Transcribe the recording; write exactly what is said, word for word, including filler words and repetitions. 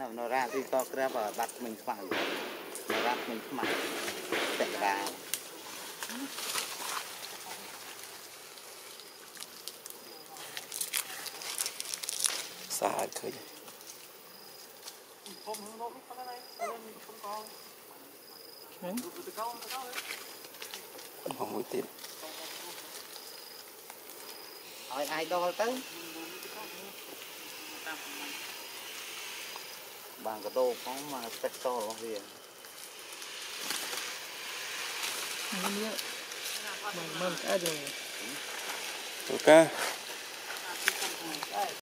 nó ra thì có cái và đặt mình phải nó đặt mình phải chạy vào xa khơi không mũi tiếp hỏi ai đo tới bằng cái đồ có mà special không gì ok